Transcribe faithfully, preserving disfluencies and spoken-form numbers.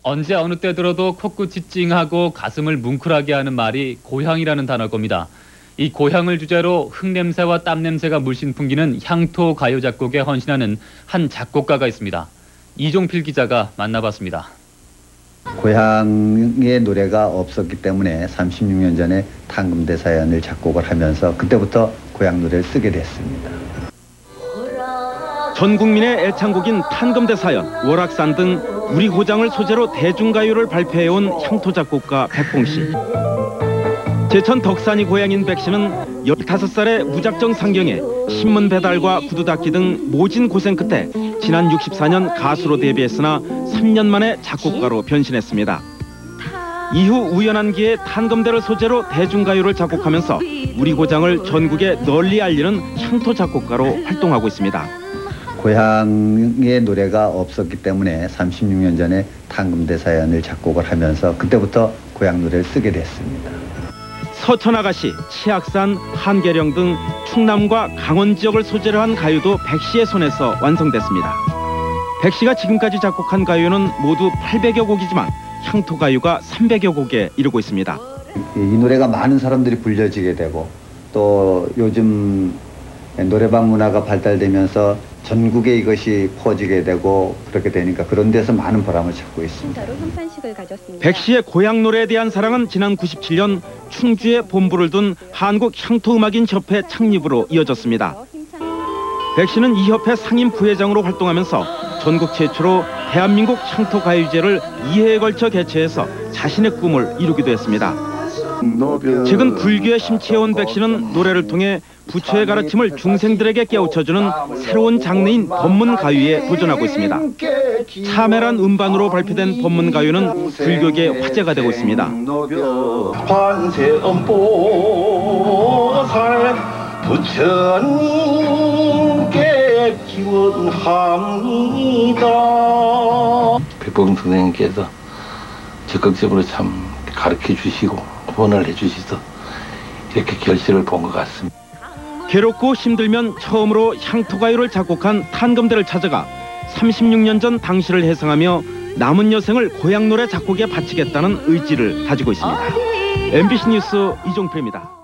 언제 어느 때 들어도 코끝이 찡하고 가슴을 뭉클하게 하는 말이 고향이라는 단어일 겁니다. 이 고향을 주제로 흙냄새와 땀냄새가 물씬 풍기는 향토 가요 작곡에 헌신하는 한 작곡가가 있습니다. 이종필 기자가 만나봤습니다. 고향의 노래가 없었기 때문에 삼십육 년 전에 탄금대사연을 작곡을 하면서 그때부터 고향 노래를 쓰게 됐습니다. 전 국민의 애창곡인 탄금대사연, 월악산 등 우리 고장을 소재로 대중가요를 발표해온 향토 작곡가 백봉 씨. 제천 덕산이 고향인 백 씨는 열다섯 살에 무작정 상경해 신문 배달과 구두 닦기 등 모진 고생 끝에 지난 육십사 년 가수로 데뷔했으나 삼 년 만에 작곡가로 변신했습니다. 이후 우연한 기회에 탄금대를 소재로 대중가요를 작곡하면서 우리 고장을 전국에 널리 알리는 향토 작곡가로 활동하고 있습니다. 고향의 노래가 없었기 때문에 삼십육 년 전에 탄금대사연을 작곡을 하면서 그때부터 고향 노래를 쓰게 됐습니다. 서천아가씨, 치악산, 한계령 등 충남과 강원 지역을 소재로 한 가요도 백 씨의 손에서 완성됐습니다. 백 씨가 지금까지 작곡한 가요는 모두 팔백여 곡이지만 향토 가요가 삼백여 곡에 이르고 있습니다. 이 노래가 많은 사람들이 불려지게 되고 또 요즘 노래방 문화가 발달되면서 전국에 이것이 퍼지게 되고 그렇게 되니까 그런 데서 많은 보람을 찾고 있습니다. 백 씨의 고향 노래에 대한 사랑은 지난 구십칠 년 충주에 본부를 둔 한국 향토음악인 협회 창립으로 이어졌습니다. 백 씨는 이 협회 상임 부회장으로 활동하면서 전국 최초로 대한민국 향토 가요제를 이 회에 걸쳐 개최해서 자신의 꿈을 이루기도 했습니다. 최근 불교에 심취해온 백 씨는 노래를 통해 부처의 가르침을 중생들에게 깨우쳐주는 새로운 장르인 법문가요에 도전하고 있습니다. 참회란 음반으로 발표된 법문가요는 불교계의 화제가 되고 있습니다. 관세음보살 부처님께 기원합니다. 백봉 선생님께서 적극적으로 참 가르쳐 주시고 후원을 해주셔서 이렇게 결실을 본 것 같습니다. 괴롭고 힘들면 처음으로 향토가요를 작곡한 탄금대를 찾아가 삼십육 년 전 당시를 회상하며 남은 여생을 고향 노래 작곡에 바치겠다는 의지를 가지고 있습니다. 엠비씨 뉴스 이종필입니다.